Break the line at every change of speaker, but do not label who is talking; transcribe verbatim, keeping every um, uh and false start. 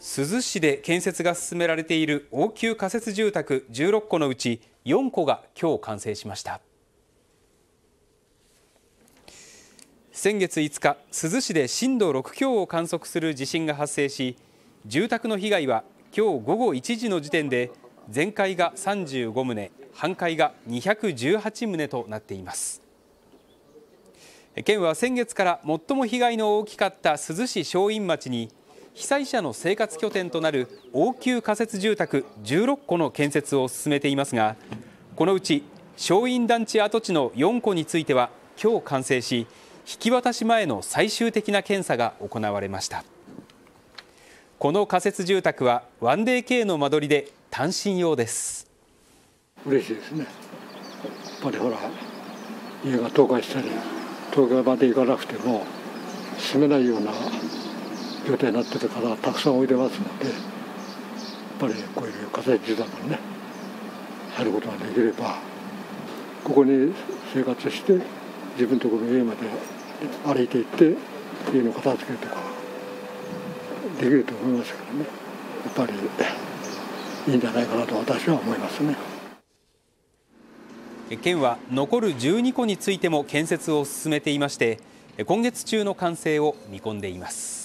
珠洲市で建設が進められている応急仮設住宅じゅうろっこのうちよんこが今日完成しました。先月いつか、珠洲市で震度ろく強を観測する地震が発生し、住宅の被害は今日午後いちじの時点で全壊がさんじゅうごとう、半壊がにひゃくじゅうはちとうとなっています。県は先月から最も被害の大きかった珠洲市正院町に被災者の生活拠点となる応急仮設住宅じゅうろっこの建設を進めていますが、このうち正院団地跡地のよんこについては今日完成し、引き渡し前の最終的な検査が行われました。この仮設住宅は ワンデーケー の間取りで単身用です。
嬉しいですね。やっぱりほら、家が倒壊したり東京まで行かなくても住めないような状態になってるからたくさん置いてますので、やっぱりこういう仮設住宅にね入ることができれば、ここに生活して自分のところの家まで歩いて行って家の片付けとかできると思いますからね、やっぱりいいんじゃないかなと私は思いますね。
県は残るじゅうにこについても建設を進めていまして、今月中の完成を見込んでいます。